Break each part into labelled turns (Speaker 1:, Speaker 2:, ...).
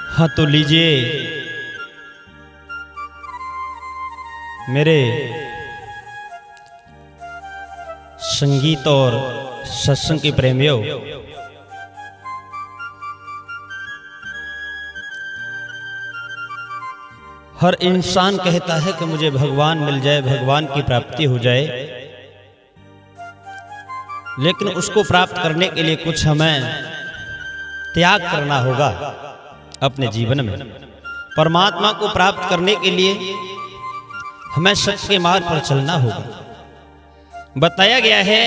Speaker 1: हाँ तो लीजिए मेरे संगीत और सत्संग के प्रेमियों, हर इंसान कहता है कि मुझे भगवान मिल जाए, भगवान की प्राप्ति हो जाए, लेकिन उसको प्राप्त करने के लिए कुछ हमें त्याग करना होगा अपने जीवन में। परमात्मा को प्राप्त करने के लिए हमें सत्य के मार्ग पर चलना होगा। बताया गया है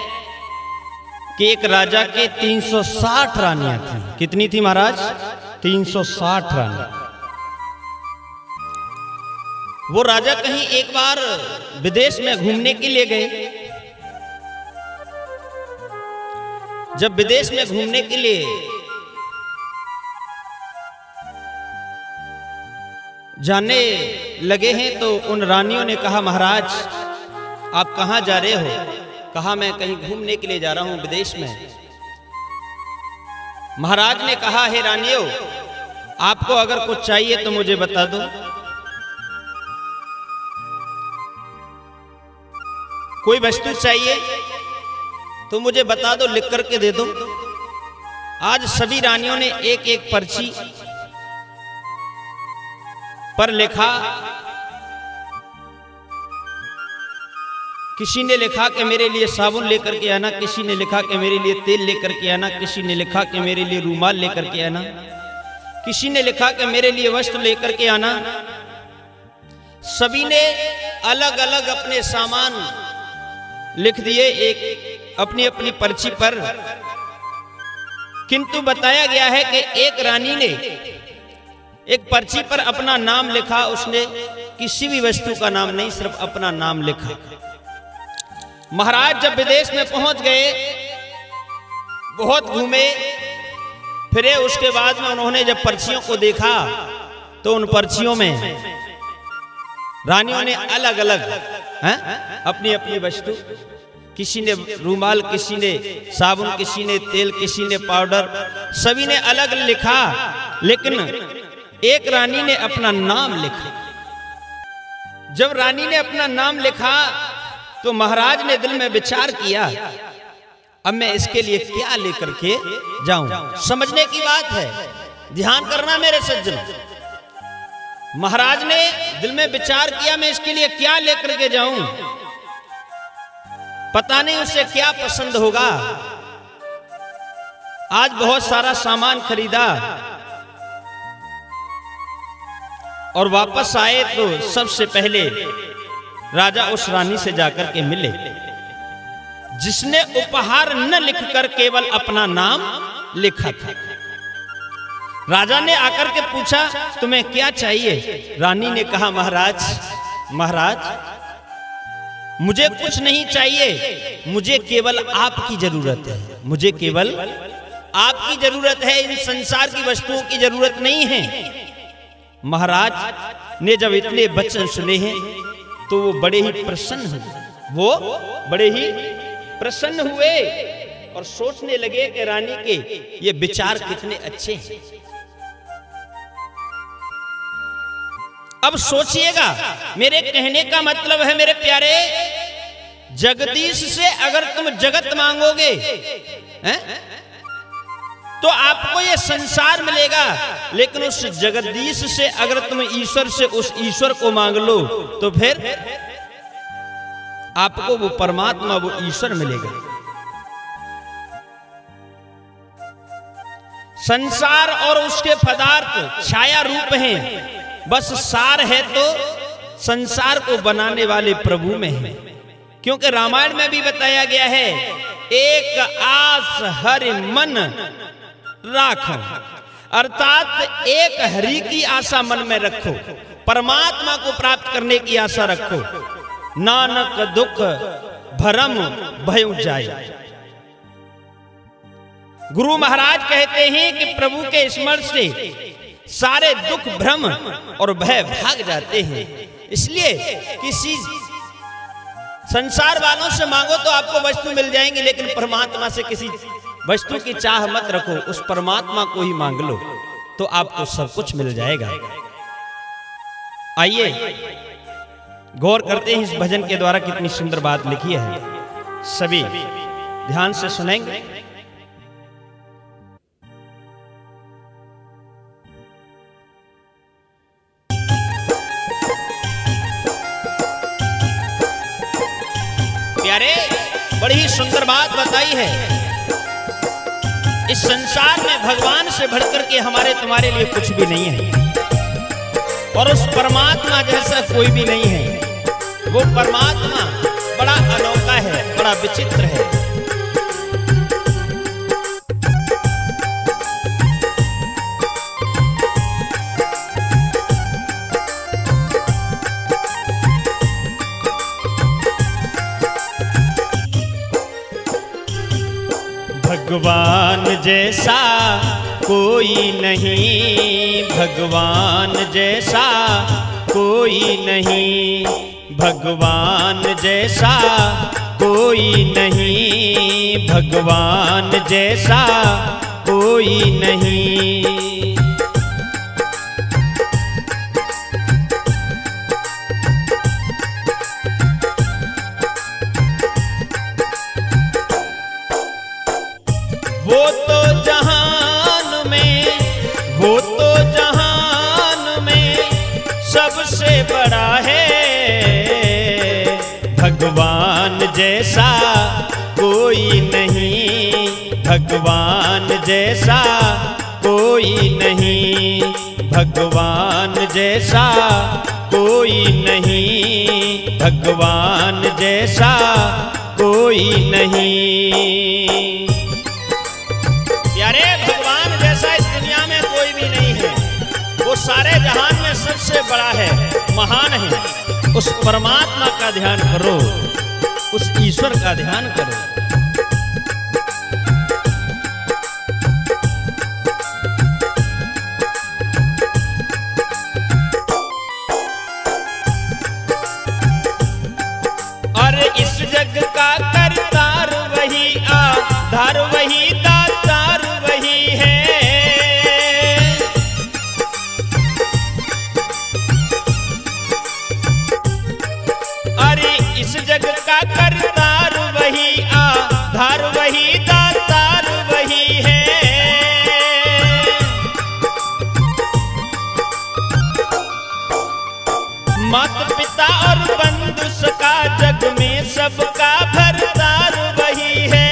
Speaker 1: कि एक राजा के 360 रानियां थी। कितनी थी महाराज? 360 रानियां। वो राजा कहीं एक बार विदेश में घूमने के लिए गए। जब विदेश में घूमने के लिए जाने लगे हैं तो उन रानियों ने कहा, महाराज आप कहां जा रहे हो? कहा, मैं कहीं घूमने के लिए जा रहा हूं विदेश में। महाराज ने कहा, हे रानियों, आपको अगर कुछ चाहिए तो मुझे बता दो। कोई वस्तु चाहिए तो मुझे बता दो, लिख करके दे दो। आज सभी रानियों ने एक एक पर्ची पर लिखा। किसी ने लिखा कि मेरे लिए साबुन लेकर के आना, किसी ने लिखा कि मेरे लिए तेल लेकर के आना, किसी ने लिखा कि मेरे लिए रूमाल लेकर के आना, किसी ने लिखा कि मेरे लिए वस्त्र लेकर के आना। सभी ने अलग अलग अपने सामान लिख दिए एक अपनी अपनी पर्ची पर। किंतु बताया गया है कि एक रानी ने एक पर्ची पर अपना नाम लिखा। उसने किसी भी वस्तु का नाम नहीं, सिर्फ अपना नाम लिखा। महाराज जब विदेश में पहुंच गए, बहुत घूमे फिरे, उसके बाद में उन्होंने जब पर्चियों को देखा तो उन पर्चियों में रानियों ने अलग अलग अपनी अपनी वस्तु, किसी ने रूमाल, किसी ने साबुन, किसी ने तेल, किसी ने पाउडर, सभी ने अलग लिखा, लेकिन एक रानी ने अपना नाम लिखा। जब रानी ने अपना नाम लिखा तो महाराज ने दिल में विचार किया, अब मैं इसके लिए क्या लेकर के जाऊं। समझने की बात है, ध्यान करना मेरे सज्जन। महाराज ने दिल में विचार किया, मैं इसके लिए क्या लेकर के जाऊं, पता नहीं उसे क्या पसंद होगा। आज बहुत सारा सामान खरीदा और वापस आए तो सबसे पहले राजा उस रानी से जाकर के मिले जिसने उपहार न लिखकर केवल अपना नाम लिखा था। राजा ने आकर के पूछा, तुम्हें क्या चाहिए? रानी ने कहा, महाराज मुझे कुछ नहीं चाहिए, मुझे केवल आपकी जरूरत है, मुझे केवल आपकी जरूरत है, इन संसार की वस्तुओं की जरूरत नहीं है। महाराज ने जब इतने वचन सुने हैं तो वो बड़े ही प्रसन्न हुए और सोचने लगे कि रानी के ये विचार कितने अच्छे हैं। अब सोचिएगा, मेरे कहने का मतलब है मेरे प्यारे, जगदीश से अगर तुम जगत मांगोगे तो आपको ये संसार मिलेगा, लेकिन उस जगदीश से अगर तुम ईश्वर से उस ईश्वर को मांग लो तो फिर आपको वो परमात्मा, वो ईश्वर मिलेगा। संसार और उसके पदार्थ छाया रूप हैं, बस सार है तो संसार को बनाने वाले प्रभु में है। क्योंकि रामायण में भी बताया गया है, एक आस हरि मन राखो, अर्थात एक हरि की आशा मन में रखो, परमात्मा को प्राप्त करने की आशा रखो। नानक दुख भरम भयउ जाए। गुरु महाराज कहते हैं कि प्रभु के स्मरण से सारे दुख भ्रम और भय भाग जाते हैं। इसलिए किसी संसार वालों से मांगो तो आपको वस्तु मिल जाएंगी, लेकिन परमात्मा से किसी वस्तु की चाह मत रखो, उस परमात्मा को ही मांग लो। तो आपको सब कुछ मिल जाएगा। आइए गौर करते हैं इस भजन के द्वारा कितनी सुंदर बात लिखी है। सभी ध्यान से सुनेंगे। प्यारे, बड़ी ही सुंदर बात बताई है। इस संसार में भगवान से बढ़कर के हमारे तुम्हारे लिए कुछ भी नहीं है, और उस परमात्मा जैसा कोई भी नहीं है। वो परमात्मा बड़ा अनोखा है, बड़ा विचित्र है। भगवान जैसा कोई नहीं, भगवान जैसा कोई नहीं, भगवान जैसा कोई नहीं, भगवान जैसा कोई नहीं। वो तो जहान में, वो तो जहान में सबसे बड़ा है। भगवान जैसा कोई नहीं, भगवान जैसा कोई नहीं, भगवान जैसा कोई नहीं, भगवान जैसा कोई नहीं। प्यारे, भगवान जैसा इस दुनिया में कोई भी नहीं है। वो सारे जहान में सबसे बड़ा है, महान है। उस परमात्मा का ध्यान करो, उस ईश्वर का ध्यान करो। और इस जग का करतार वही, आधार वही, दातार वही है। अरे इस जग का करतार वही, आधार वही, दातार वही है। माता पिता और बंधु सखा जग में सबका भरतार वही है।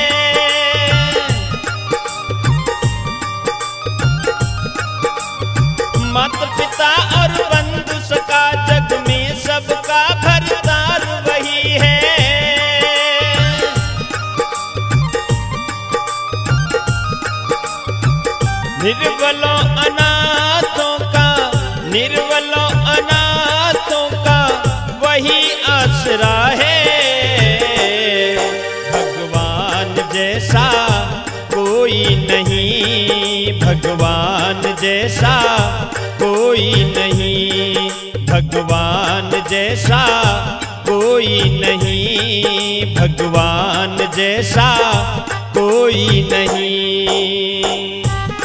Speaker 1: माता पिता और बंधु सखा जग में सबका भरतार वही है। निर्बलों अनाथों का, निर्बलों अनाथों का वही आसरा है। भगवान जैसा कोई नहीं, भगवान जैसा कोई नहीं, भगवान जैसा कोई नहीं, भगवान जैसा कोई नहीं।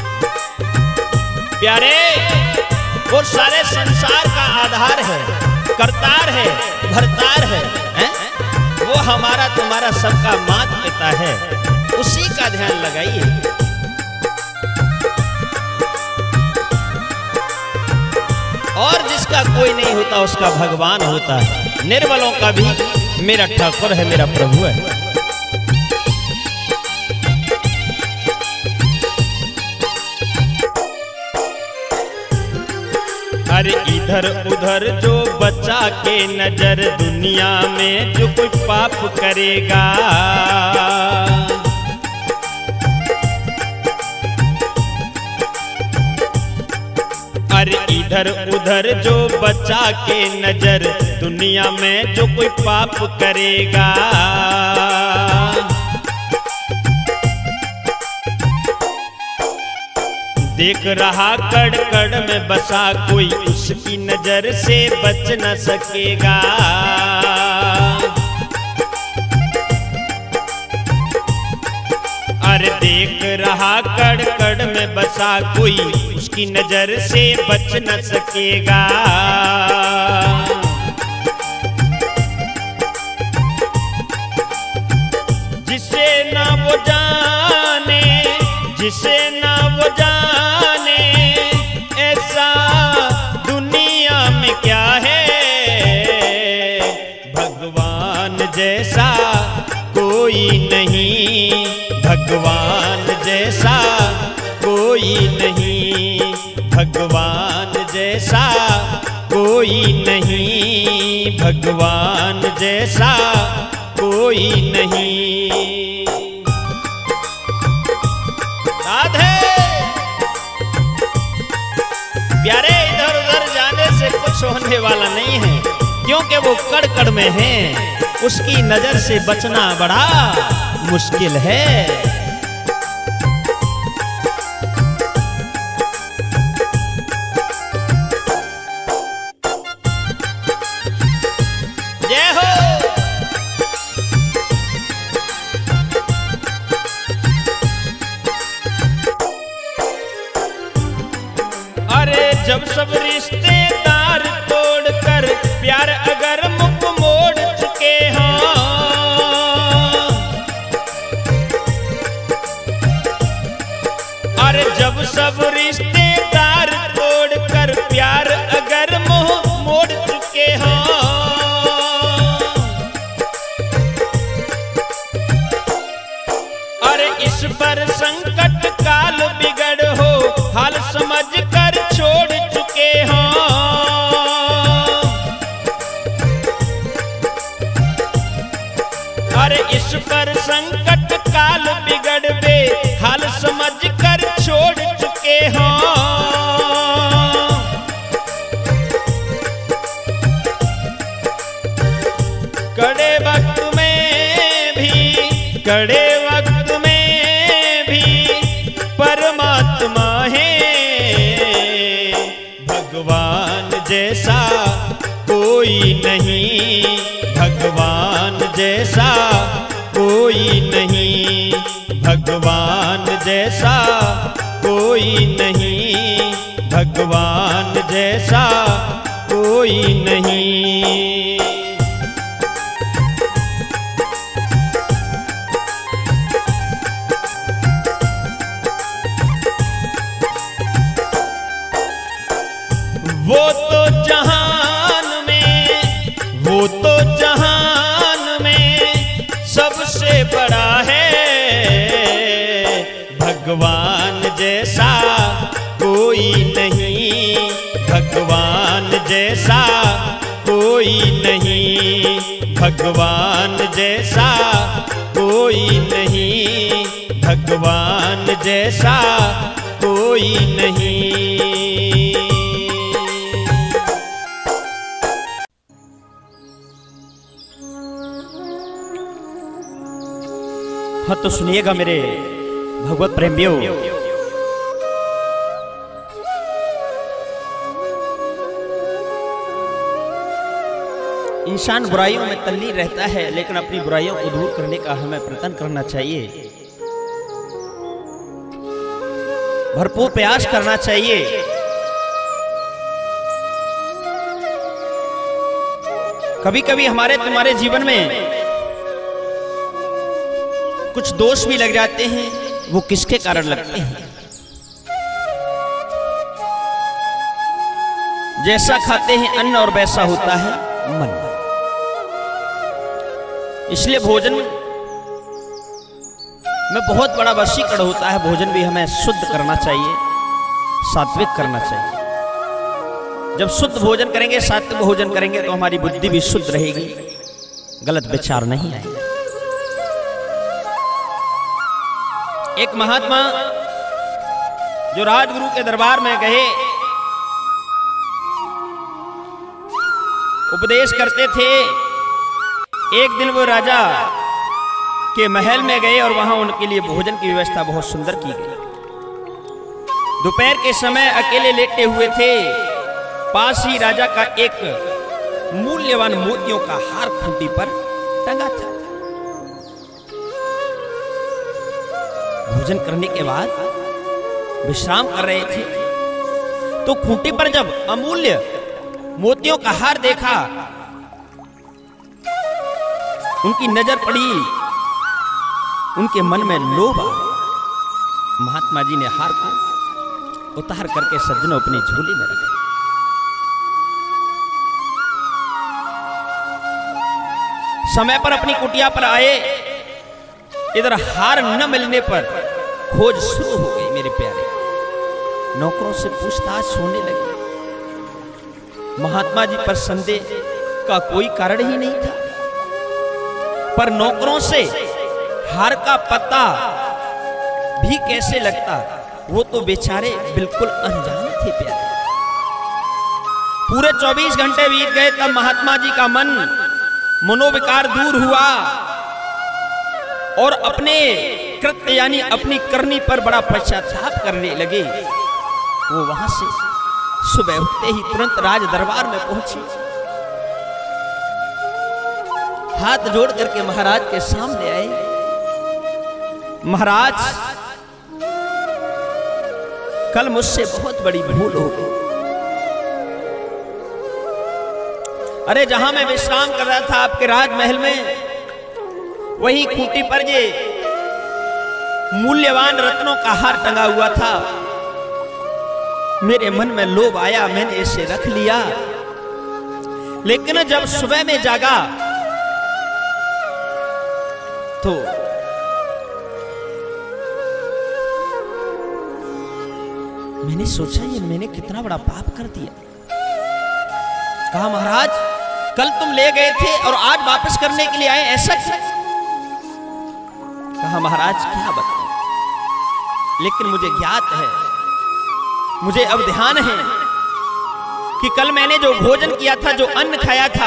Speaker 1: प्यारे, वो सारे संसार का आधार है, करतार है, भरतार है, वो हमारा तुम्हारा सबका माता पिता है। उसी का ध्यान लगाइए। और जिसका कोई नहीं होता उसका भगवान होता है। निर्बलों का भी मेरा ठाकुर है, मेरा प्रभु है। अरे इधर उधर जो बचा के नजर, दुनिया में जो कोई पाप करेगा। अरे इधर उधर जो बचा के नजर, दुनिया में जो कोई पाप करेगा। देख रहा कड़ कड़ में बसा कोई, उसकी नजर से बच न सकेगा। अरे देख रहा कड़ कड़ में बसा ऐसा कोई उसकी नजर से बच न सकेगा। जिसे ना वो जाने, जिसे ना वो जाने, ऐसा दुनिया में क्या है। भगवान जैसा कोई नहीं, भगवान जैसा कोई नहीं, भगवान जैसा कोई नहीं, भगवान जैसा कोई नहीं। राधे प्यारे, इधर उधर जाने से कुछ होने वाला नहीं है, क्योंकि वो कड़ कड़ में है, उसकी नजर से बचना बड़ा मुश्किल है। जय हो। अरे जब सब रिश्तेदार तोड़कर प्यार अगर मुख मोड़ चुके हों, अरे जब सब रिश्तेदार तोड़कर प्यार अगर मुंह मोड़ चुके हों, अरे इस पर संकट काल बिगड़ हो हाल समझ कर छोड़ चुके हों, अरे इस पर संकट काल बिगड़ बे हाल समझ कर छोड़ चुके हों। कड़े वक्त में भी, कड़े वक्त में भी परमात्मा है। भगवान जैसा कोई नहीं, भगवान जैसा कोई नहीं, भगवान जैसा कोई नहीं, भगवान जैसा कोई नहीं। वो तो जहान में, वो तो जहान में सबसे बड़ा है। भगवान जैसा कोई नहीं, भगवान जैसा कोई नहीं, भगवान जैसा कोई नहीं, भगवान जैसा कोई नहीं। हाँ तो सुनिएगा मेरे भगवत प्रेमियों, इंसान बुराइयों में तल्लीन रहता है, लेकिन अपनी बुराइयों को दूर करने का हमें प्रयत्न करना चाहिए, भरपूर प्रयास करना चाहिए। कभी कभी हमारे तुम्हारे जीवन में कुछ दोष भी लग जाते हैं, वो किसके कारण लगते हैं? जैसा खाते हैं अन्न और वैसा होता है मन। इसलिए भोजन में बहुत बड़ा वशीकरण होता है। भोजन भी हमें शुद्ध करना चाहिए, सात्विक करना चाहिए। जब शुद्ध भोजन करेंगे, सात्विक भोजन करेंगे, तो हमारी बुद्धि भी शुद्ध रहेगी, गलत विचार नहीं आएगा। एक महात्मा जो राजगुरु के दरबार में गए, उपदेश करते थे। एक दिन वो राजा के महल में गए और वहां उनके लिए भोजन की व्यवस्था बहुत सुंदर की गई। दोपहर के समय अकेले लेटे हुए थे। पास ही राजा का एक मूल्यवान मोतियों का हार खूंटी पर टंगा था। भोजन करने के बाद विश्राम कर रहे थे, तो खूंटी पर जब अमूल्य मोतियों का हार देखा, उनकी नजर पड़ी, उनके मन में लोभ आ गया। महात्मा जी ने हार को उतार करके सज्जनों अपनी झोली में रखा। समय पर अपनी कुटिया पर आए। इधर हार न मिलने पर खोज शुरू हो गई। मेरे प्यारे, नौकरों से पूछताछ होने लगी। महात्मा जी पर संदेह का कोई कारण ही नहीं था, पर नौकरों से हार का पता भी कैसे लगता, वो तो बेचारे बिल्कुल अनजान थे। प्यारे, पूरे 24 घंटे बीत गए, तब महात्मा जी का मनोविकार दूर हुआ और अपने कृत्य यानी अपनी करनी पर बड़ा पश्चाताप करने लगे। वो वहां से सुबह उठते ही तुरंत राज दरबार में पहुंचे। हाथ जोड़ करके महाराज के सामने आए। महाराज, कल मुझसे बहुत बड़ी भूल हो गई। अरे, जहां मैं विश्राम कर रहा था आपके राजमहल में, वही खूंटी पर ये मूल्यवान रत्नों का हार टंगा हुआ था। मेरे मन में लोभ आया, मैंने इसे रख लिया। लेकिन जब सुबह में जागा तो मैंने सोचा, ये मैंने कितना बड़ा पाप कर दिया। कहा, महाराज, कल तुम ले गए थे और आज वापस करने के लिए आए, ऐसा क्यों? कहा, महाराज, क्या बताऊं, लेकिन मुझे ज्ञात है, मुझे अब ध्यान है कि कल मैंने जो भोजन किया था, जो अन्न खाया था,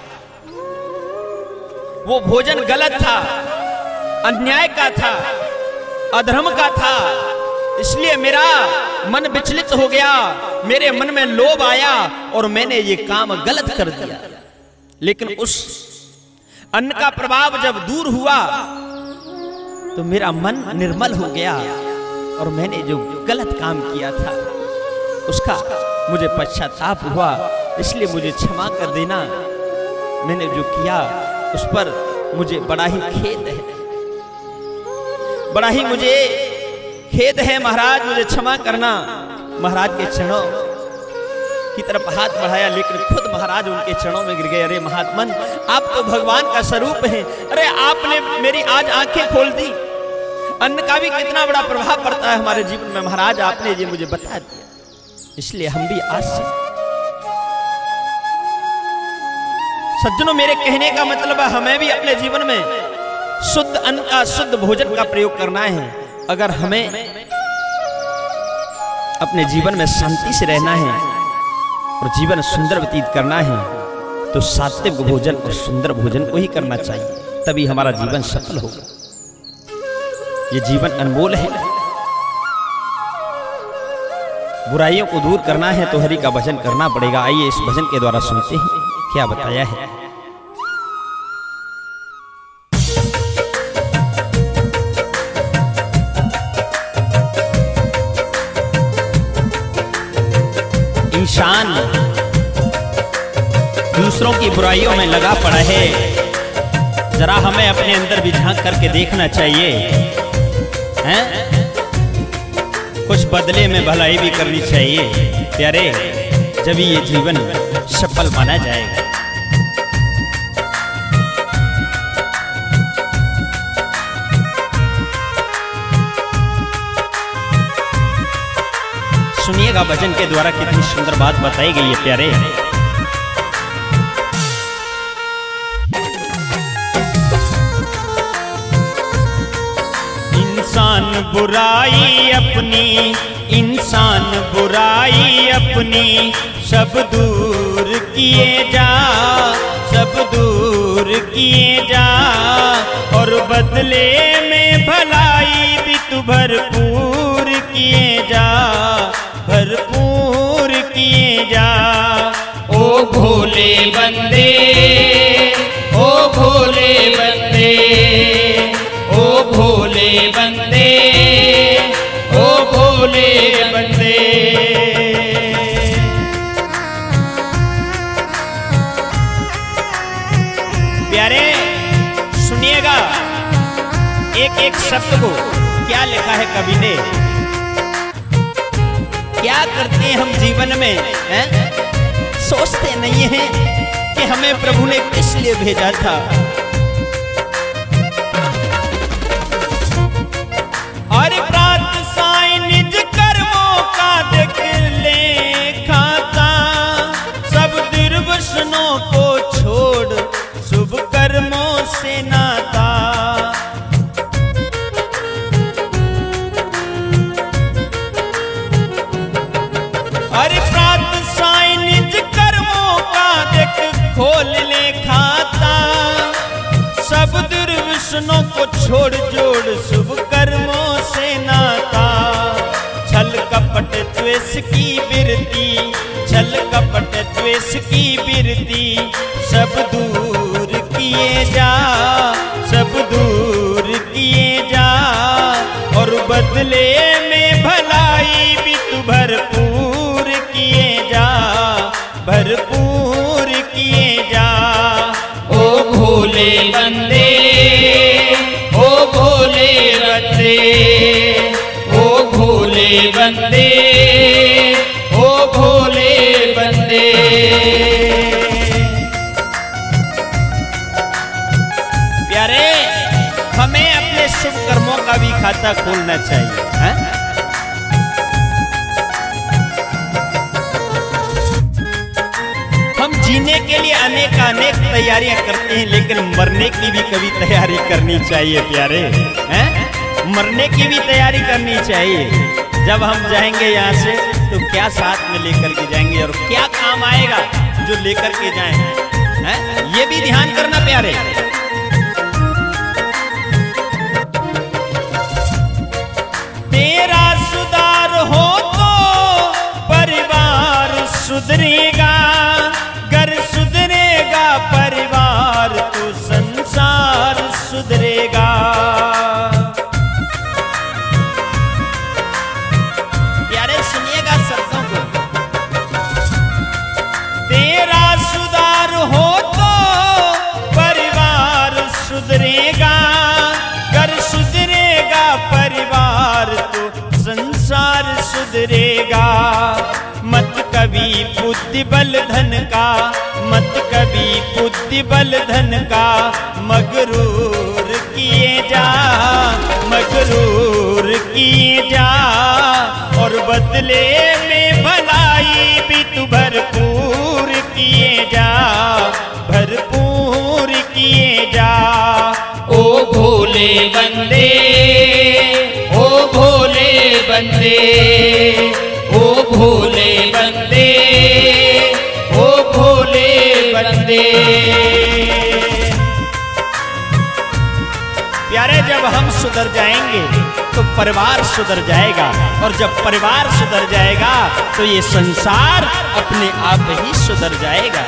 Speaker 1: वो भोजन गलत था, अन्याय का था, अधर्म का था। इसलिए मेरा मन विचलित हो गया, मेरे मन में लोभ आया और मैंने ये काम गलत कर दिया। लेकिन उस अन्न का प्रभाव जब दूर हुआ तो मेरा मन निर्मल हो गया और मैंने जो गलत काम किया था उसका मुझे पश्चाताप हुआ। इसलिए मुझे क्षमा कर देना। मैंने जो किया उस पर मुझे बड़ा ही खेद है, बड़ा ही मुझे खेद है। महाराज, मुझे क्षमा करना। महाराज के चरणों की तरफ हाथ बढ़ाया, लेकिन खुद महाराज उनके चरणों में गिर गए। अरे महात्मन, आप तो भगवान का स्वरूप हैं। अरे आपने मेरी आज आंखें खोल दी। अन्न का भी कितना बड़ा प्रभाव पड़ता है हमारे जीवन में। महाराज, आपने ये मुझे बता दिया, इसलिए हम भी आज से सज्जनों, मेरे कहने का मतलब है हमें भी अपने जीवन में शुद्ध अन्न का, शुद्ध भोजन का प्रयोग करना है। अगर हमें अपने जीवन में शांति से रहना है और जीवन सुंदर व्यतीत करना है, तो सात्विक भोजन और सुंदर भोजन को ही करना चाहिए, तभी हमारा जीवन सफल होगा। ये जीवन अनमोल है। बुराइयों को दूर करना है तो हरि का भजन करना पड़ेगा। आइए इस भजन के द्वारा सुनते हैं क्या बताया है। इंसान दूसरों की बुराइयों में लगा पड़ा है, जरा हमें अपने अंदर भी झांक करके देखना चाहिए, हैं? कुछ बदले में भलाई भी करनी चाहिए प्यारे, जब ये जीवन सफल माना जाएगा। सुनिएगा भजन के द्वारा कितनी सुंदर बात बताई गई है प्यारे। इंसान बुराई अपनी, इंसान बुराई अपनी सब दूर किए जा, सब दूर किए जा, और बदले में भलाई भी तू भरपूर किए जा, भरपूर किए जा। ओ भोले बंदे, ओ भोले बंदे, ओ भोले बंदे, ओ भोले एक शब्द को क्या लिखा है कवि ने, क्या करते हैं हम जीवन में, सोचते नहीं हैं कि हमें प्रभु ने किस लिए भेजा था। और प्रात साई निज कर्मों का देख लेखा था, सब दुर्वसनों को छोड़ शुभ कर्मों से नाता। अरे प्रात साई निज कर्मों का देख खोल ले खाता, सब दुर्वसनों को छोड़ जोड़ शुभ कर्मों से नाता। छल कपट द्वेष की बिरती, छल कपट द्वेष की बिरती, सब दूर किए जा, सब दूर किए जा। और बदले में भलाई भी तू भरपूर किए जा, भरपूर किए जा।
Speaker 2: ओ भोले बंदे, ओ भोले बंदे, ओ भोले बंदे, ओ भोले बंदे।
Speaker 1: प्यारे, हमें अपने शुभ कर्मों का भी खाता खोलना चाहिए, है? हम जीने के लिए अनेक अनेक तैयारियां करते हैं, लेकिन मरने की भी कभी तैयारी करनी चाहिए प्यारे, हैं? मरने की भी तैयारी करनी चाहिए। जब हम जाएंगे यहाँ से तो क्या साथ में लेकर के जाएंगे और क्या काम आएगा जो लेकर के जाएं, हैं? ये भी ध्यान करना प्यारे। तेरा सुधार हो तो परिवार सुधरेगा, घर सुधरेगा परिवार तो संसार सुधरेगा। प्यारे सुनिएगा शब्दों को, तेरा सुधार हो तो परिवार सुधरेगा, घर सुधरेगा परिवार तो संसार सुधरेगा। मत कभी बुद्धि बल धन का, मत कभी बुद्धि बल धन का, मगरूर किए जा, मगरूर किए जा। और बदले में भलाई भी तू भरपूर किए जा, भरपूर किए जा।
Speaker 2: ओ भोले बंदे, ओ भोले बंदे, ओ भोले बंदे, ओ भोले बंदे।
Speaker 1: प्यारे, जब हम सुधर जाएंगे तो परिवार सुधर जाएगा, और जब परिवार सुधर जाएगा तो ये संसार अपने आप ही सुधर जाएगा।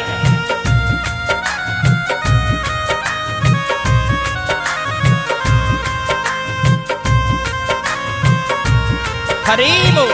Speaker 1: हरि बोल।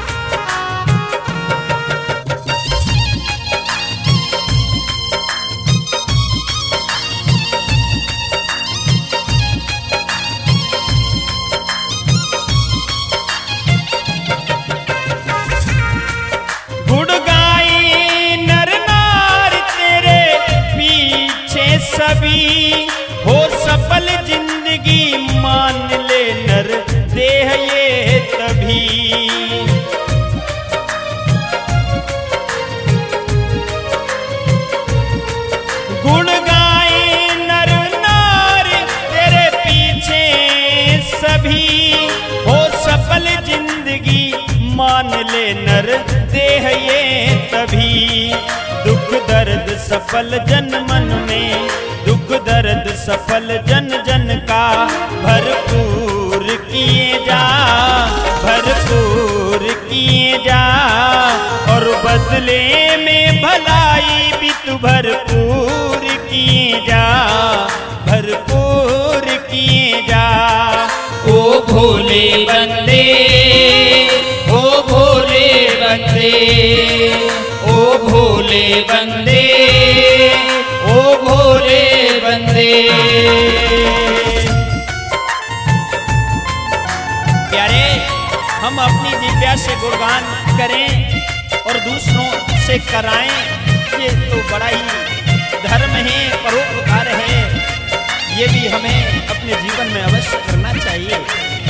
Speaker 1: गुड़ गाई नर नार तेरे पीछे सभी, हो सफल जिंदगी मान ले नर देह ये तभी। गुण गाए नर नार तेरे पीछे सभी, हो सफल जिंदगी मान ले नर देह ये तभी। दुख दर्द सफल जन मन में, दुख दर्द सफल जन जन का, भरपूर किए जा, भरपूर किए जा। और बदले में भलाई भी तू भरपूर किए जा, भरपूर किए जा।
Speaker 2: ओ भोले बंदे, ओ भोले बंदे, ओ भोले बंदे, ओ भोले बंदे।
Speaker 1: हम अपनी दिव्या से गुणगान करें और दूसरों से कराएं, ये तो बड़ा ही धर्म है, परोपकार है। ये भी हमें अपने जीवन में अवश्य करना चाहिए।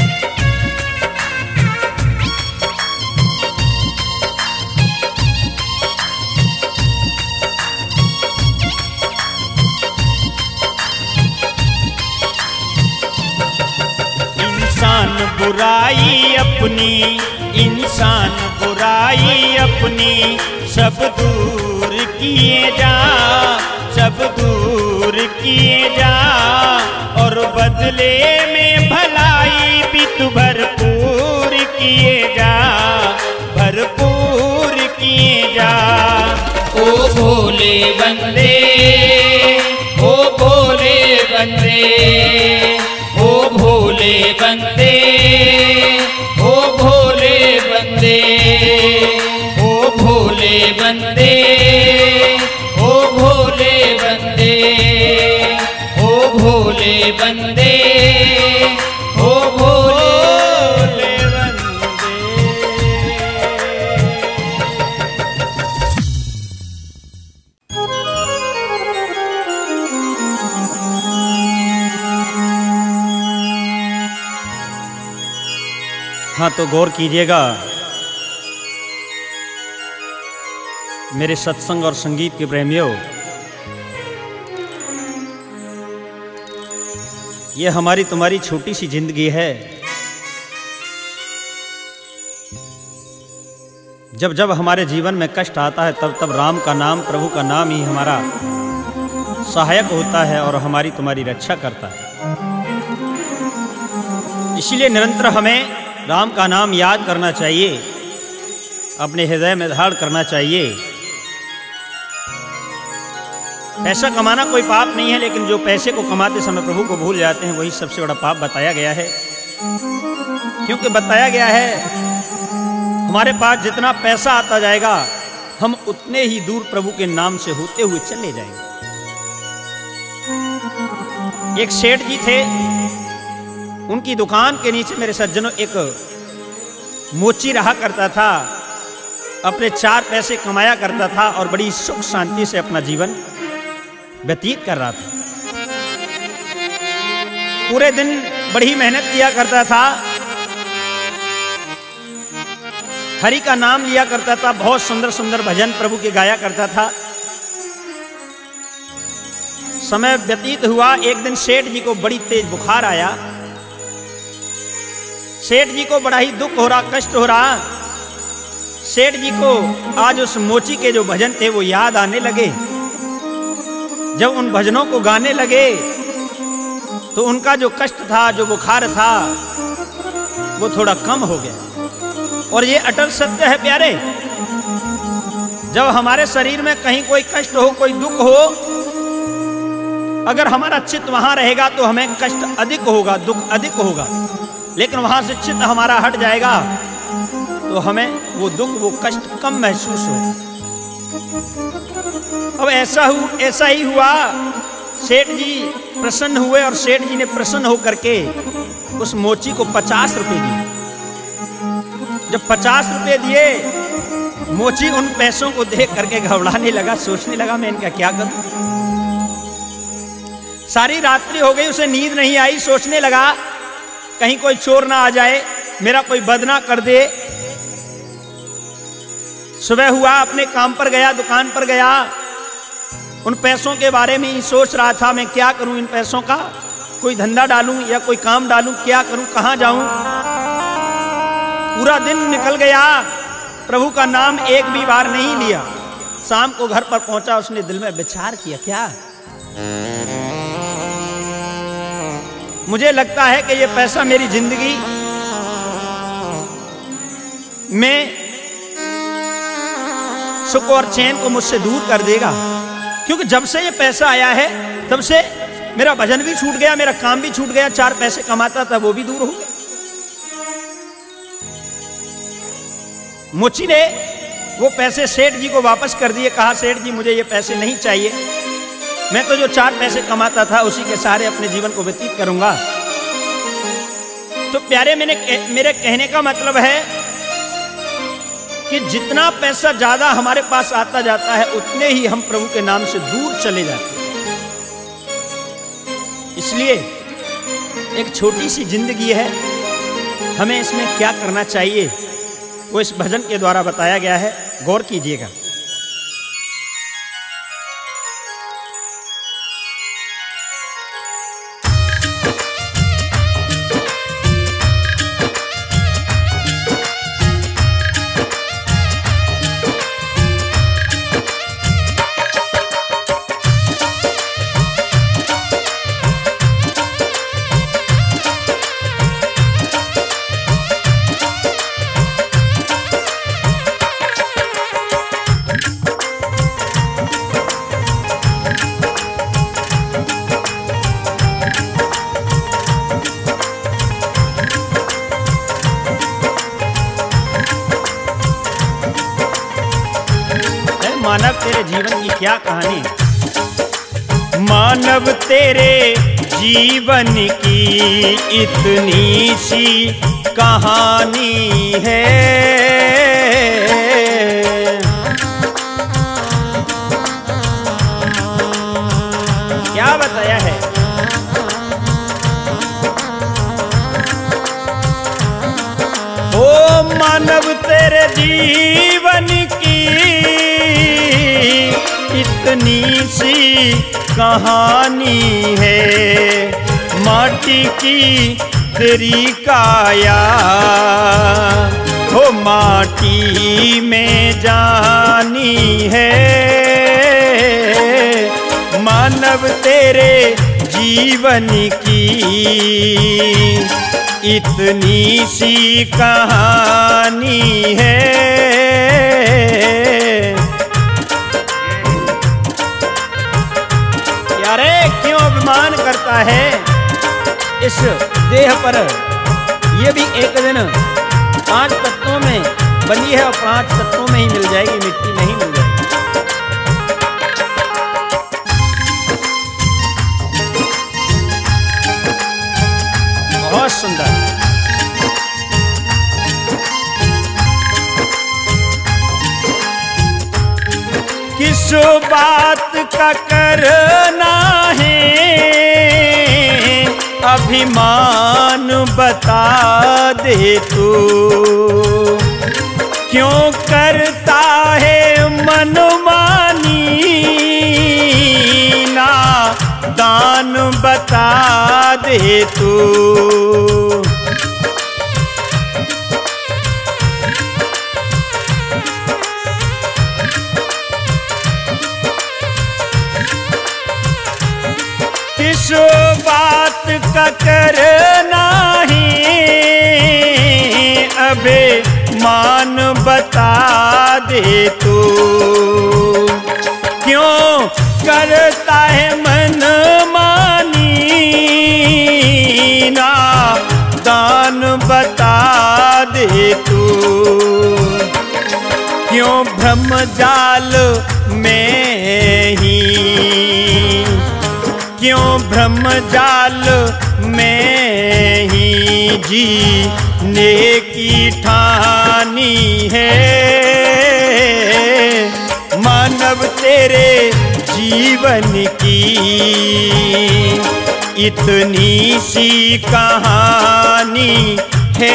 Speaker 1: इंसान बुराई अपनी सब दूर किए जा, सब दूर किए जा, और बदले में भलाई भी तू भरपूर किए जा, भरपूर किए जा।
Speaker 2: ओ भोले बंदे, ओ भोले बंदे, ओ भोले बंदे, ओ भोले बंदे, ओ भोले बंदे, ओ भोले बंदे, ओ भोले बंदे, ओ भोले बंदे।
Speaker 1: हाँ, तो गौर कीजिएगा मेरे सत्संग और संगीत के प्रेमियों, ये हमारी तुम्हारी छोटी सी जिंदगी है। जब जब हमारे जीवन में कष्ट आता है तब तब राम का नाम, प्रभु का नाम ही हमारा सहायक होता है और हमारी तुम्हारी रक्षा करता है। इसलिए निरंतर हमें राम का नाम याद करना चाहिए, अपने हृदय में धारण करना चाहिए। पैसा कमाना कोई पाप नहीं है, लेकिन जो पैसे को कमाते समय प्रभु को भूल जाते हैं वही सबसे बड़ा पाप बताया गया है। क्योंकि बताया गया है हमारे पास जितना पैसा आता जाएगा हम उतने ही दूर प्रभु के नाम से होते हुए चले जाएंगे। एक सेठ जी थे, उनकी दुकान के नीचे मेरे सज्जनों एक मोची रहा करता था, अपने 4 पैसे कमाया करता था और बड़ी सुख शांति से अपना जीवन व्यतीत कर रहा था। पूरे दिन बड़ी मेहनत किया करता था, हरि का नाम लिया करता था, बहुत सुंदर सुंदर भजन प्रभु के गाया करता था। समय व्यतीत हुआ, एक दिन सेठ जी को बड़ी तेज बुखार आया। सेठ जी को बड़ा ही दुख हो रहा, कष्ट हो रहा। सेठ जी को आज उस मोची के जो भजन थे वो याद आने लगे। जब उन भजनों को गाने लगे तो उनका जो कष्ट था, जो बुखार था, वो थोड़ा कम हो गया। और ये अटल सत्य है प्यारे, जब हमारे शरीर में कहीं कोई कष्ट हो, कोई दुख हो, अगर हमारा चित्त वहां रहेगा तो हमें कष्ट अधिक होगा, दुख अधिक होगा। लेकिन वहां से चित्त हमारा हट जाएगा तो हमें वो दुख, वो कष्ट कम महसूस हो। अब ऐसा ही हुआ। सेठ जी प्रसन्न हुए और सेठ जी ने प्रसन्न होकर के उस मोची को 50 रुपए दिए। जब 50 रुपए दिए, मोची उन पैसों को देख करके घबराने लगा, सोचने लगा मैं इनका क्या करूं। सारी रात्रि हो गई, उसे नींद नहीं आई। सोचने लगा कहीं कोई चोर ना आ जाए, मेरा कोई बद ना कर दे। सुबह हुआ, अपने काम पर गया, दुकान पर गया, उन पैसों के बारे में ही सोच रहा था मैं क्या करूं इन पैसों का, कोई धंधा डालूं या कोई काम डालूं, क्या करूं, कहां जाऊं। पूरा दिन निकल गया, प्रभु का नाम एक भी बार नहीं लिया। शाम को घर पर पहुंचा, उसने दिल में विचार किया, क्या मुझे लगता है कि ये पैसा मेरी जिंदगी में सुख और चैन को मुझसे दूर कर देगा। क्योंकि जब से ये पैसा आया है तब से मेरा भजन भी छूट गया, मेरा काम भी छूट गया, 4 पैसे कमाता था वो भी दूर हो गए। मोची ने वो पैसे सेठ जी को वापस कर दिए। कहा सेठ जी मुझे ये पैसे नहीं चाहिए, मैं तो जो 4 पैसे कमाता था उसी के सहारे अपने जीवन को व्यतीत करूंगा। तो प्यारे मेरे कहने का मतलब है कि जितना पैसा ज्यादा हमारे पास आता जाता है उतने ही हम प्रभु के नाम से दूर चले जाते हैं। इसलिए एक छोटी सी जिंदगी है, हमें इसमें क्या करना चाहिए वो इस भजन के द्वारा बताया गया है, गौर कीजिएगा। मानव तेरे जीवन की क्या कहानी, मानव तेरे जीवन की इतनी सी कहानी है। क्या बताया है? ओ मानव तेरे जीवन की इतनी सी कहानी है, माटी की तेरी काया हो माटी में जानी है। मानव तेरे जीवन की इतनी सी कहानी है। यारे क्यों अभिमान करता है इस देह पर? ये भी एक दिन 5 तत्वों में बनी है और 5 तत्वों में ही मिल जाएगी, मिट्टी नहीं मिल जाएगी। बहुत सुंदर। किस बात का करना है अभिमान बता दे तू, क्यों करता है मनमानी ना दान बता दे तू। किस बात का करना है अबे मान बता दे तू, क्यों करता है मन मानी ना दान बता दे तू। क्यों भ्रम जाल में ही, क्यों भ्रम जाल में ही जीने की ठानी है। मानव तेरे जीवन की इतनी सी कहानी है।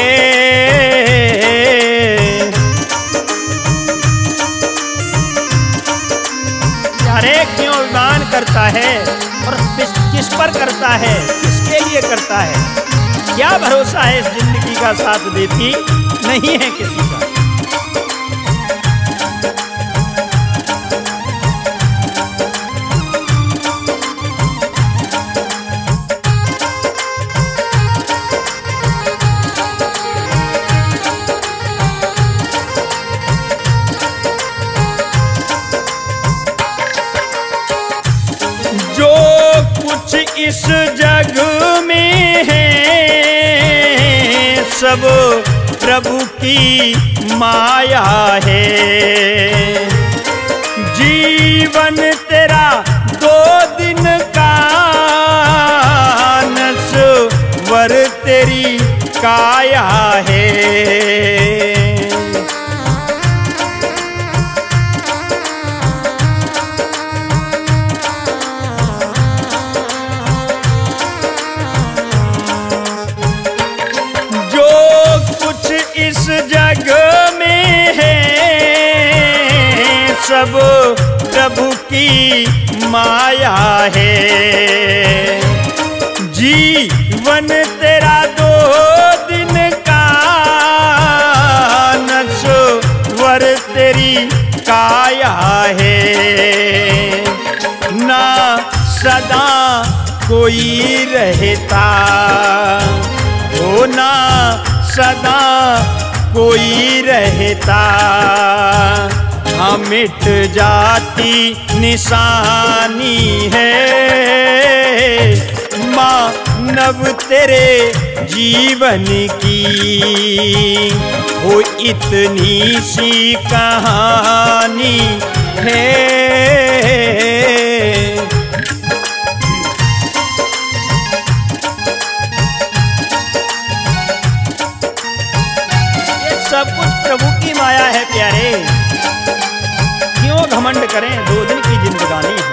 Speaker 1: अरे क्यों अभिमान करता है और किस पर करता है, किसके लिए करता है? क्या भरोसा है इस जिंदगी का साथ देती नहीं है किसी का। जो कुछ इस जग में है सब प्रभु की माया है। जीवन तेरा 2 दिन का नश्वर तेरी काया है। जो कुछ इस जग में है सब प्रभु की माया है। जीवन तेरा 2 दिन का नश्वर तेरी काया है। ना सदा कोई रहता हो, ना सदा कोई रहता। हम मिट जाती निशानी है। मानव तेरे जीवन की वो इतनी सी कहानी है। ये सब कुछ प्रभु की माया है प्यारे, क्यों घमंड करें, 2 दिन की जिंदगानी है।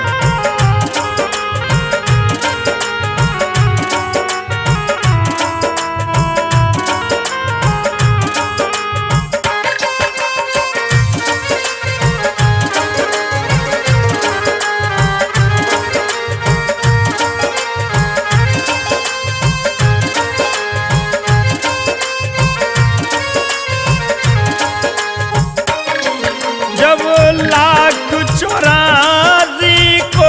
Speaker 1: जब 1,84 को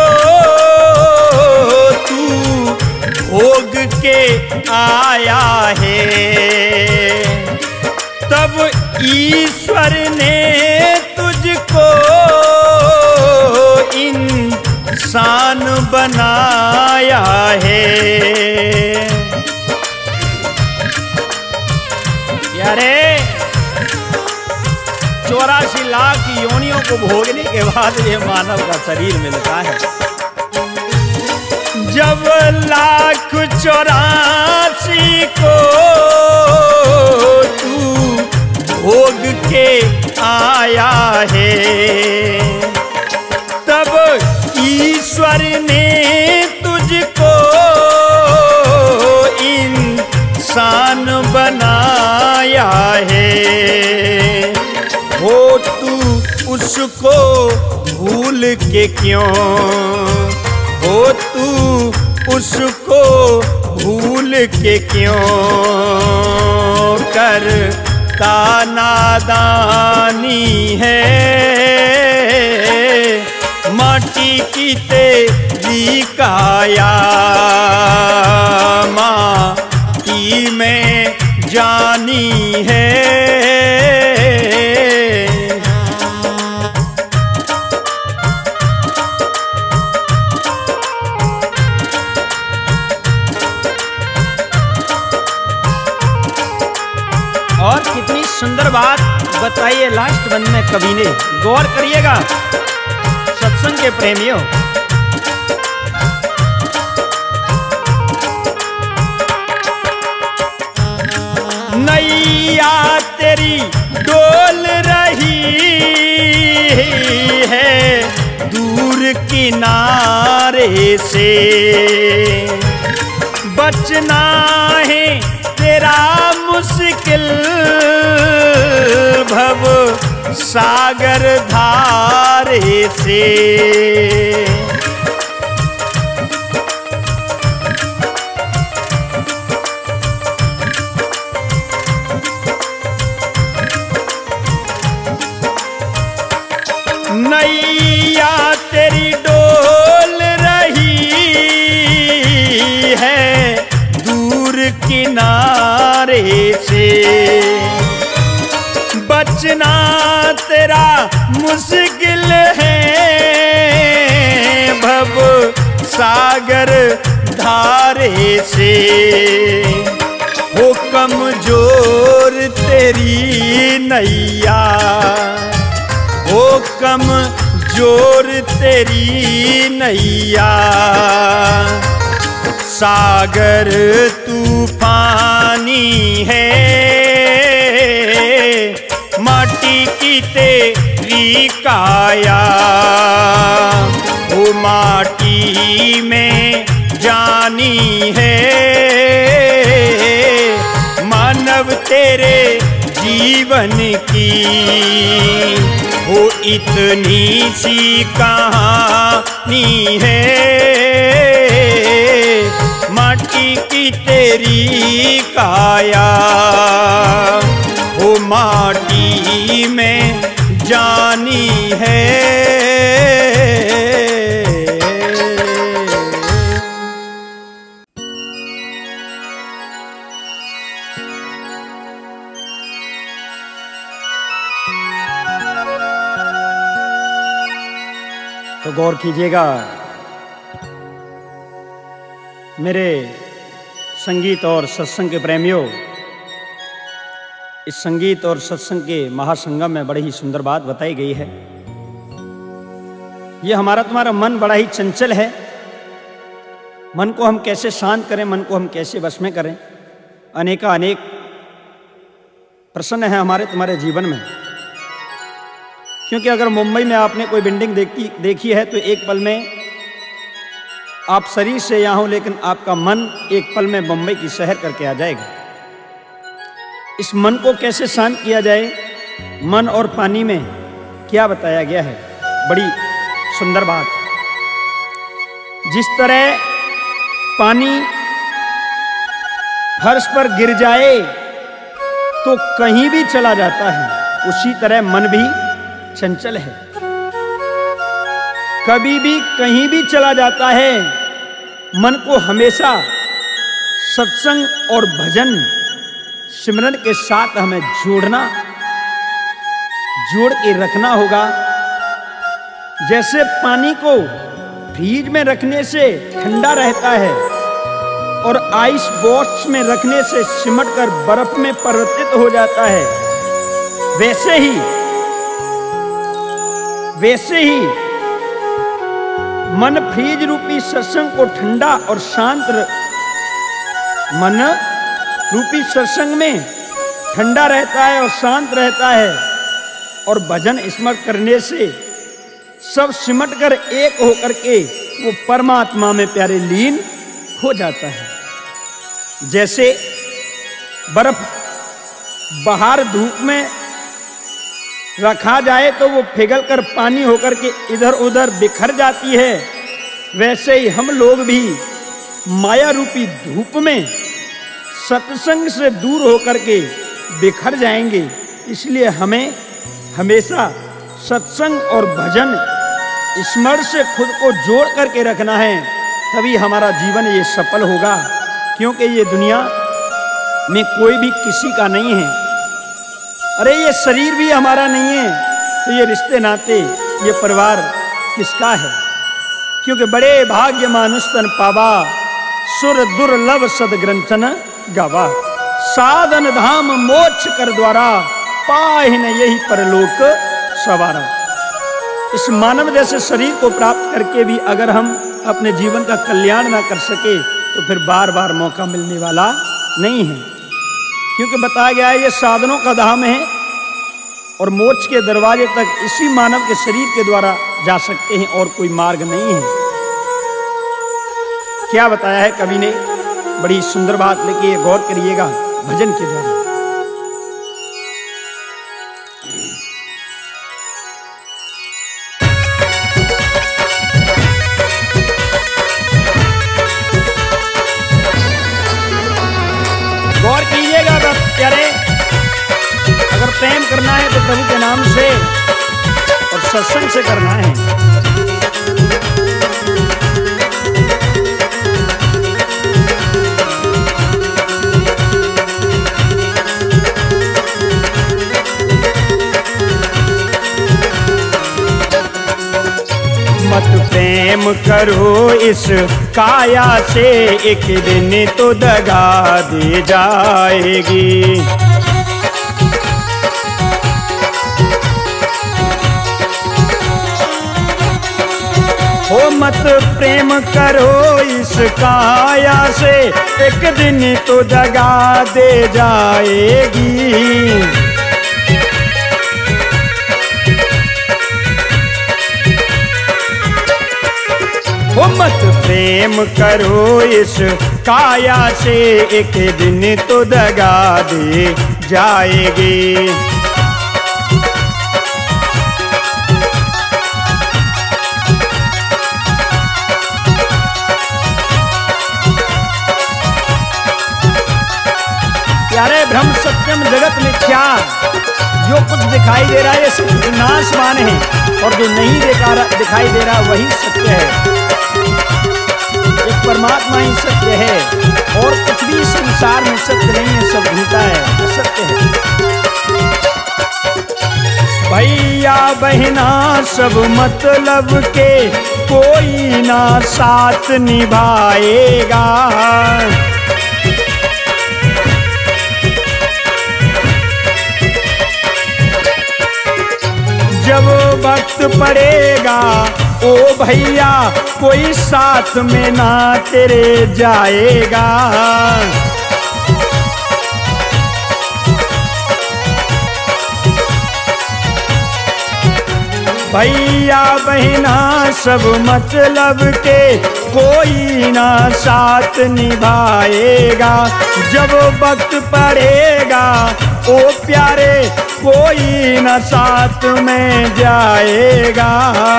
Speaker 1: तू भोग के आया है, तब ईश्वर ने तुझको इंसान बनाया है। यारे 84 लाख योनियों को भोगने के बाद ये मानव का शरीर मिलता है। जब 1,84 को तू भोग के आया है, तब ईश्वर ने तुझको इंसान बनाया है। हो तू उसको भूल के क्यों, हो तू उसको भूल के क्यों करता नादानी है। माटी की तेरी काया माटी में जानी है। और कितनी सुंदर बात बताइए लास्ट बंद में कवि ने, गौर करिएगा सत्संग के प्रेमियों। नैया तेरी डोल रही है दूर किनारे से, बचना है तेरा मुश्किल भव सागर धारे से। नैया तेरी डोल रही है दूर किनारे से, बचना तेरा मुश्किल है भव सागर धारे से। हो कमजोर तेरी नैया, हो कमजोर तेरी नैया, सागर तूफानी जानी है, माटी की तेरी काया, वो माटी में जानी है, मानव तेरे जीवन की वो इतनी सी कहानी है, माटी की तेरी काया, वो माटी में जानी है। तो गौर कीजिएगा मेरे संगीत और सत्संग के प्रेमियों, इस संगीत और सत्संग के महासंगम में बड़ी ही सुंदर बात बताई गई है। ये हमारा तुम्हारा मन बड़ा ही चंचल है, मन को हम कैसे शांत करें, मन को हम कैसे वश में करें, अनेक प्रश्न है हमारे तुम्हारे जीवन में। क्योंकि अगर मुंबई में आपने कोई बिल्डिंग देखी है तो एक पल में आप शरीर से यहाँ हो, लेकिन आपका मन एक पल में मुंबई की शहर करके आ जाएगा। इस मन को कैसे शांत किया जाए, मन और पानी में क्या बताया गया है, बड़ी सुंदर बात। जिस तरह पानी फर्श पर गिर जाए तो कहीं भी चला जाता है, उसी तरह मन भी चंचल है, कभी भी कहीं भी चला जाता है। मन को हमेशा सत्संग और भजन सिमरन के साथ हमें जोड़ के रखना होगा। जैसे पानी को फ्रीज में रखने से ठंडा रहता है और आइस बॉक्स में रखने से सिमट कर बर्फ में परिवर्तित हो जाता है, वैसे ही मन फ्रीज रूपी सत्संग को ठंडा और शांत, मन रूपी सत्संग में ठंडा रहता है और शांत रहता है, और भजन स्मरण करने से सब सिमट कर एक होकर के वो परमात्मा में प्यारे लीन हो जाता है। जैसे बर्फ बाहर धूप में रखा जाए तो वो पिघल कर पानी होकर के इधर उधर बिखर जाती है, वैसे ही हम लोग भी माया रूपी धूप में सत्संग से दूर होकर के बिखर जाएंगे। इसलिए हमें हमेशा सत्संग और भजन स्मरण से खुद को जोड़ करके रखना है, तभी हमारा जीवन ये सफल होगा। क्योंकि ये दुनिया में कोई भी किसी का नहीं है, अरे ये शरीर भी हमारा नहीं है, तो ये रिश्ते नाते, ये परिवार किसका है? क्योंकि बड़े भाग्य मानुष तन पावा, सुर दुर्लभ सदग्रंथन गावा, साधन धाम मोक्ष कर द्वारा, पाहिन यही परलोक सवारा। इस मानव जैसे शरीर को प्राप्त करके भी अगर हम अपने जीवन का कल्याण ना कर सके तो फिर बार बार मौका मिलने वाला नहीं है। क्योंकि बताया गया है ये साधनों का धाम है और मोक्ष के दरवाजे तक इसी मानव के शरीर के द्वारा जा सकते हैं और कोई मार्ग नहीं है। क्या बताया है कवि ने, बड़ी सुंदर बात लेके गौर करिएगा भजन के द्वारा। गौर कीजिएगा प्यारे, अगर प्रेम करना है तो प्रभु के नाम से और सत्संग से करना है। मत प्रेम करो इस काया से, एक दिन तो दगा दे जाएगी। हो
Speaker 3: मत प्रेम करो इस काया से, एक दिन तो दगा दे जाएगी। ओ मत प्रेम करो इस काया से, एक दिन तो दगा दे जाएगी। प्यारे ब्रह्म सत्यम जगत मिथ्या, जो कुछ दिखाई दे रहा है ये सब विनाशवान है, और जो नहीं दिखाई दे रहा वही सत्य है। एक परमात्मा ही सत्य है, और कुछ भी संसार में सत्य नहीं है, सब झूठा है, असत्य है। भैया बहना सब मतलब के, कोई ना साथ निभाएगा। जब वक्त पड़ेगा ओ भैया, कोई साथ में ना तेरे जाएगा। भैया बहना सब मतलब के, कोई ना साथ निभाएगा। जब वक्त पड़ेगा ओ प्यारे, कोई न साथ में जाएगा।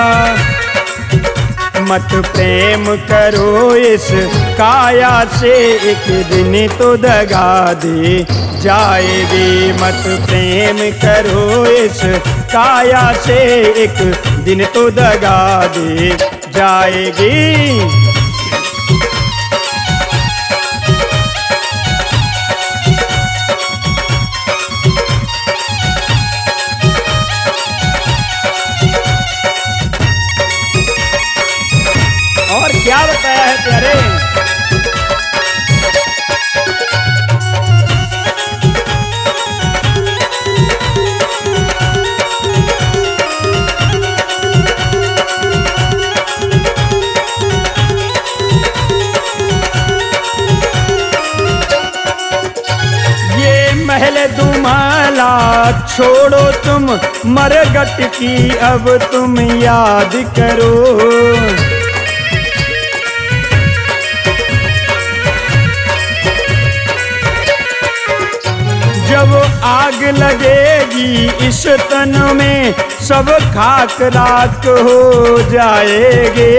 Speaker 3: मत प्रेम करो इस काया से, एक दिन तो दगा दे जाएगी। मत प्रेम करो इस काया से, एक दिन तो दगा दे जाएगी। और क्या बताया है प्यारे, ये महल दुमाला छोड़ो तुम, मरगट की अब तुम याद करो। जब आग लगेगी इस तन में, सब खाक राख हो जाएंगे।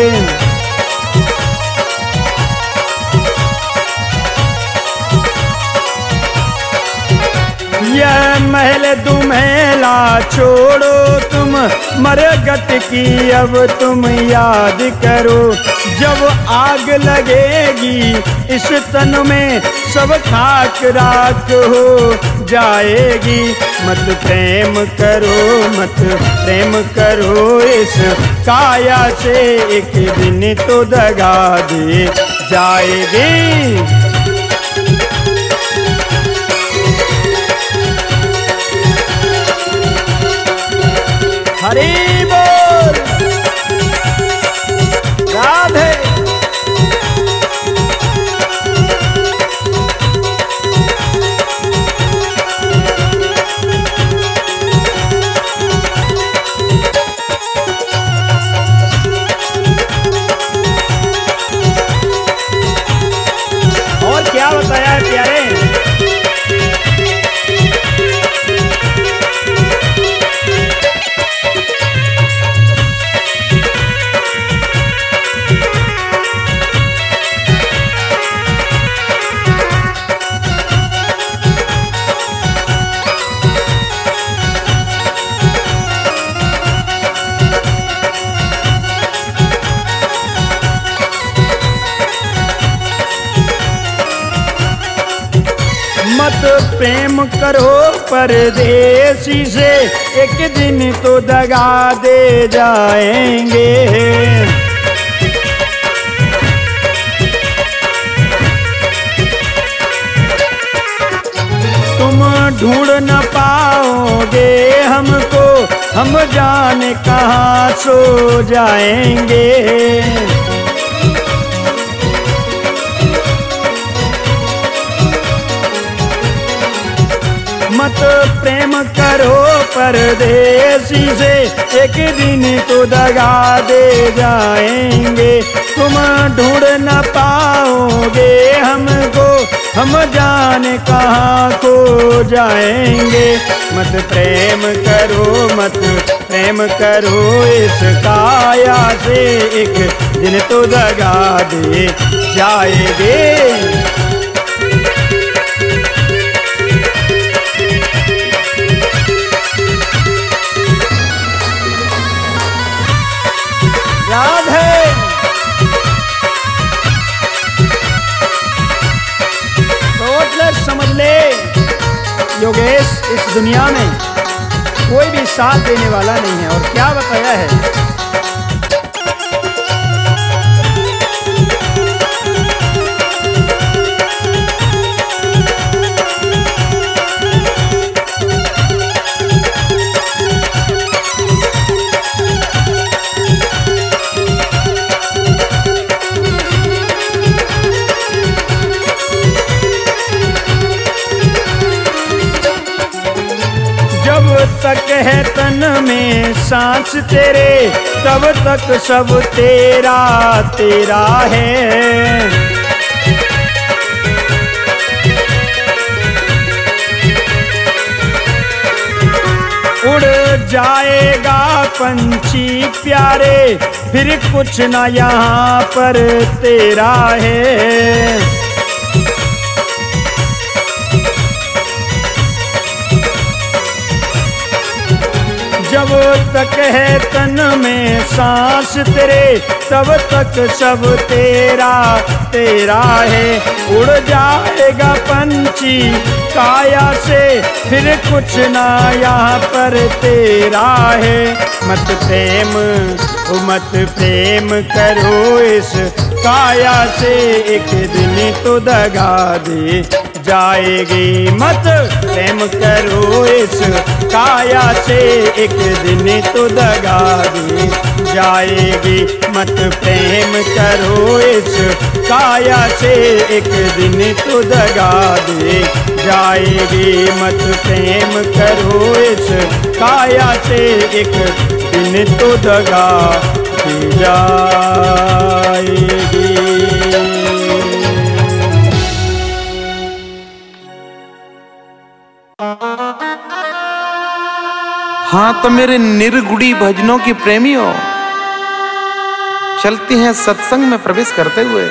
Speaker 3: यह महल दुमैला छोड़ो तुम, मरगट की अब तुम याद करो। जब आग लगेगी इस तन में, सब खाक राख हो जाएगी। मत प्रेम करो, मत प्रेम करो इस काया से, एक दिन तो दगा दे जाएगी। हरि बोल, राधे। और क्या बताया है प्यारे, मत प्रेम करो परदेसी से, एक दिन तो दगा दे जाएंगे। तुम ढूंढ न पाओगे हमको, हम जाने कहाँ सो जाएंगे। मत प्रेम करो परदेसी से, एक दिन तो दगा दे जाएंगे। तुम ढूंढ न पाओगे हमको, हम जाने कहाँ खो जाएंगे। मत प्रेम करो, मत प्रेम करो इस काया से, एक दिन तो दगा दे जाएंगे। राधे सोच ले, समझ ले योगेश, इस दुनिया में कोई भी साथ देने वाला नहीं है। और क्या बताया है, तक है तन में सांस तेरे, तब तक सब तेरा तेरा है। उड़ जाएगा पंछी प्यारे, फिर कुछ ना यहाँ पर तेरा है। जब तक है तन में सांस तेरे, तब तक सब तेरा तेरा है। उड़ जाएगा पंछी काया से, फिर कुछ ना यहाँ पर तेरा है। मत प्रेम मत प्रेम करो इस काया से, एक दिन तो दगा दे जाएगी। मत प्रेम करो इस काया से, एक दिन तो दगा दे जाएगी। मत प्रेम करो इस काया से, एक दिन तो दगा दे जाएगी। मत प्रेम करो इस काया से, एक दिन तो दगा दे जाएगी।
Speaker 4: हाँ तो मेरे निर्गुणी भजनों की प्रेमियों, चलते हैं सत्संग में प्रवेश करते हुए।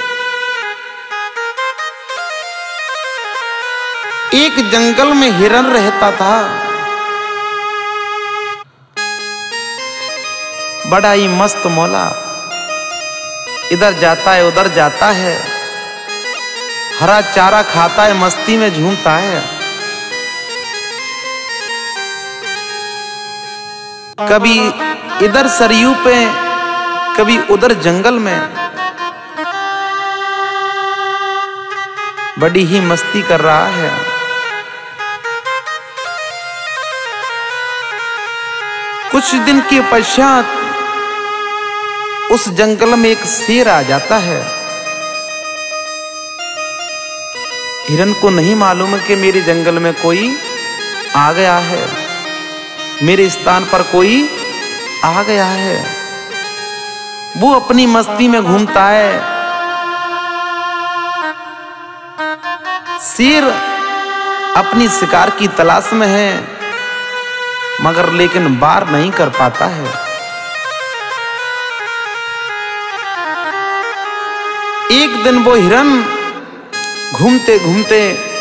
Speaker 4: एक जंगल में हिरन रहता था, बड़ा ही मस्त मौला, इधर जाता है उधर जाता है, हरा चारा खाता है, मस्ती में झूमता है। कभी इधर सरयू पे, कभी उधर जंगल में, बड़ी ही मस्ती कर रहा है। कुछ दिन के पश्चात उस जंगल में एक शेर आ जाता है। हिरन को नहीं मालूम कि मेरे जंगल में कोई आ गया है, मेरे स्थान पर कोई आ गया है। वो अपनी मस्ती में घूमता है। शेर अपनी शिकार की तलाश में है, मगर लेकिन वार नहीं कर पाता है। एक दिन वो हिरन घूमते घूमते,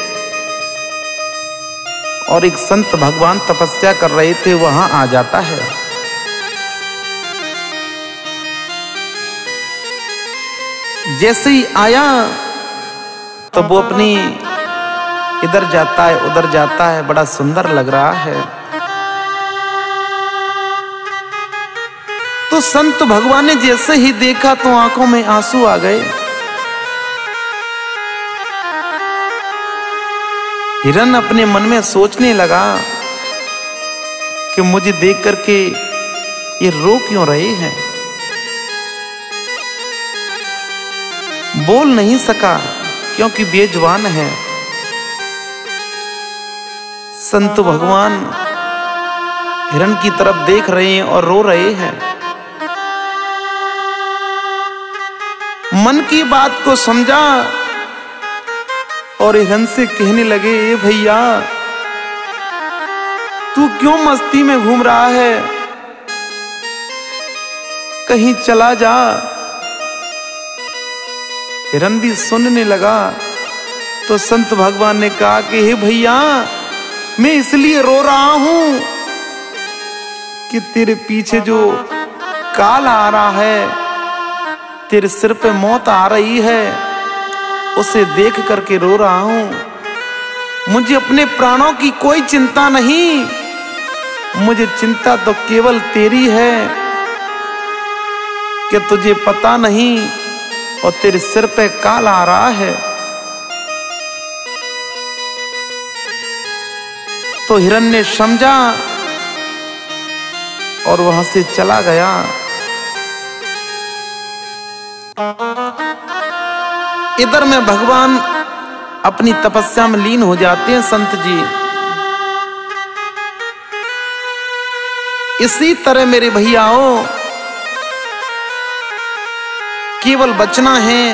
Speaker 4: और एक संत भगवान तपस्या कर रहे थे, वहां आ जाता है। जैसे ही आया तो वो अपनी इधर जाता है उधर जाता है, बड़ा सुंदर लग रहा है। तो संत भगवान ने जैसे ही देखा तो आंखों में आंसू आ गए। हिरन अपने मन में सोचने लगा कि मुझे देख करके ये रो क्यों रहे हैं। बोल नहीं सका क्योंकि बेजुबान है। संत भगवान हिरण की तरफ देख रहे हैं और रो रहे हैं। मन की बात को समझा और हिरण से कहने लगे, ए भैया तू क्यों मस्ती में घूम रहा है, कहीं चला जा। हिरण भी सुनने लगा तो संत भगवान ने कहा कि हे भैया मैं इसलिए रो रहा हूं कि तेरे पीछे जो काल आ रहा है, तेरे सिर पे मौत आ रही है, उसे देख करके रो रहा हूं। मुझे अपने प्राणों की कोई चिंता नहीं, मुझे चिंता तो केवल तेरी है कि तुझे पता नहीं और तेरे सिर पे काल आ रहा है। तो हिरण ने समझा और वहां से चला गया। इधर में भगवान अपनी तपस्या में लीन हो जाते हैं संत जी। इसी तरह मेरे भैयाओं केवल बचना है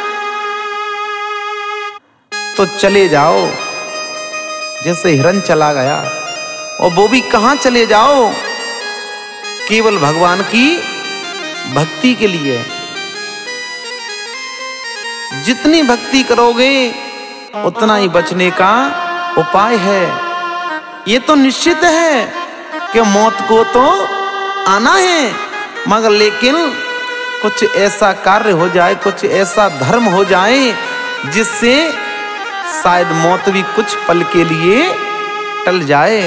Speaker 4: तो चले जाओ, जैसे हिरण चला गया। और वो भी कहां चले जाओ, केवल भगवान की भक्ति के लिए। जितनी भक्ति करोगे उतना ही बचने का उपाय है। ये तो निश्चित है कि मौत को तो आना है, मगर लेकिन कुछ ऐसा कार्य हो जाए, कुछ ऐसा धर्म हो जाए जिससे शायद मौत भी कुछ पल के लिए टल जाए।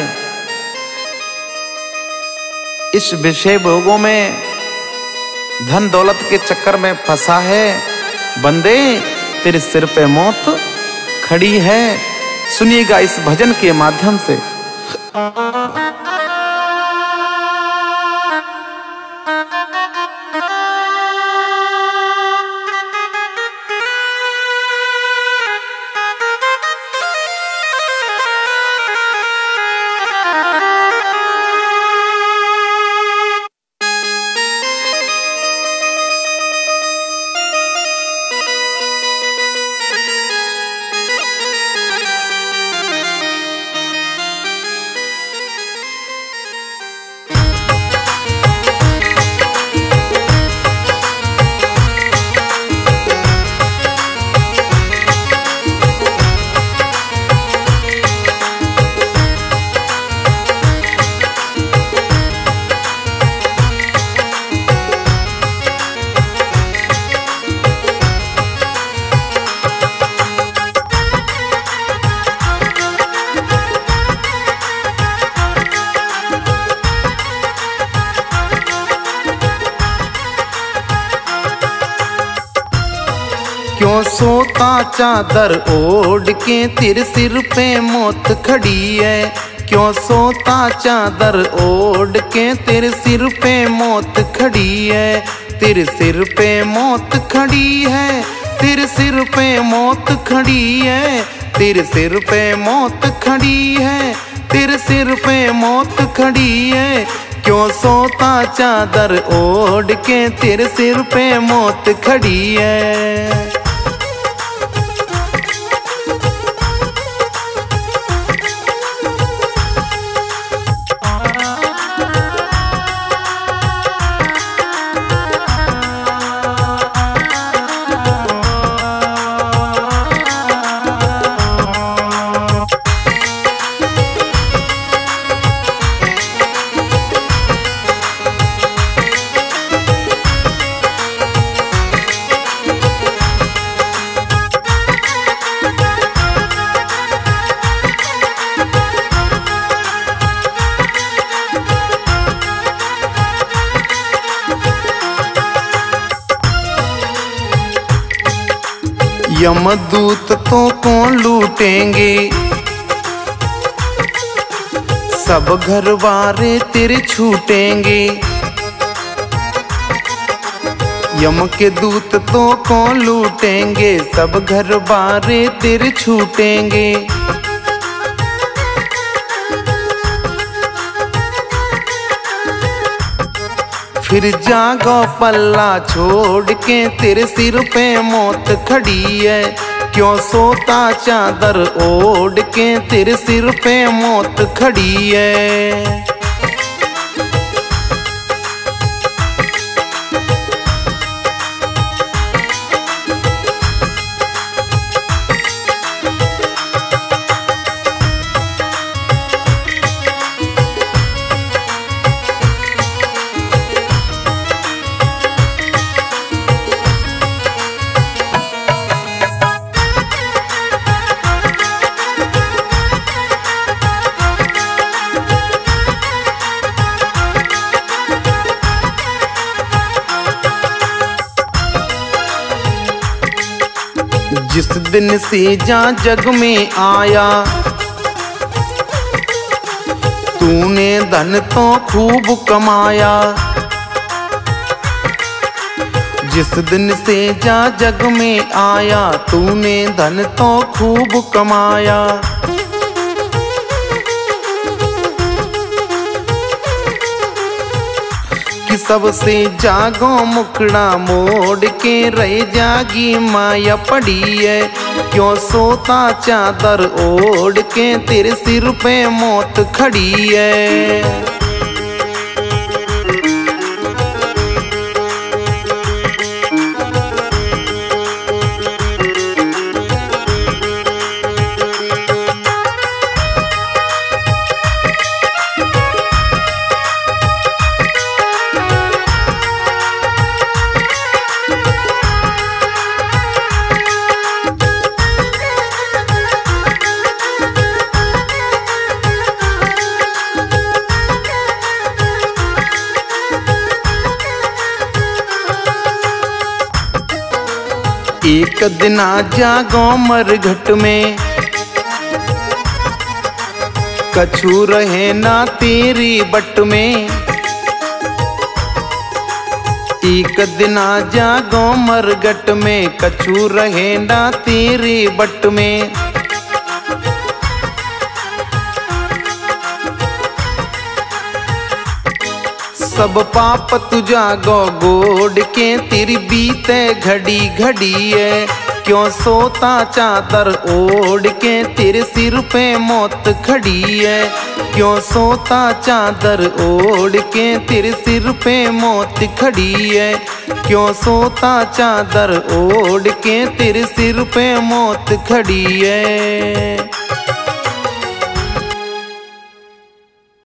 Speaker 4: इस विषय भोगों में, धन दौलत के चक्कर में फंसा है बंदे, तेरे सिर पे मौत खड़ी है। सुनिएगा इस भजन के माध्यम से। क्यों सोता चादर ओढ़ के तेरे सिर पे मौत खड़ी है। क्यों सोता चादर ओढ़ के तेरे सिर पे मौत खड़ी है। तेरे सिर पे मौत खड़ी है, तेरे सिर पे मौत खड़ी है, तेरे सिर पे मौत खड़ी है, तेरे सिर पे मौत खड़ी है। क्यों सोता चादर ओढ़ के तेरे सिर पे मौत खड़ी है। यमदूत तो कौन लूटेंगे, सब घर वारे तेरे छूटेंगे, यम के दूत तो कौन लूटेंगे, सब घर वारे तेरे छूटेंगे। फिर जागो पल्ला छोड़ के तेरे सिर पे मौत खड़ी है, क्यों सोता चादर ओढ़ के तेरे सिर पे मौत खड़ी है। जिस दिन से जा जग में आया, तूने धन तो खूब कमाया। जिस दिन से जा जग में आया, तूने धन तो खूब कमाया। कि सबसे जागो मुखड़ा मोड़ के रह जागी माया पड़ी है, क्यों सोता चादर ओढ़ के तेरे सिर पे मौत खड़ी है। एक दिन आ जागो मरघट में, कछु रहे ना तेरी बट में। एक दिन आ जागो मरघट में, कछु रहे ना तेरी बट में। सब पाप तुझा गो गोड़ के तेरी बीते घड़ी घड़ी है, क्यों सोता चादर ओढ़ के तेरे सिर पे मौत खड़ी है। क्यों सोता चादर ओढ़ के तेरे सिर पे मौत खड़ी है। क्यों सोता चादर ओढ़ के तेरे सिर पे मौत खड़ी है।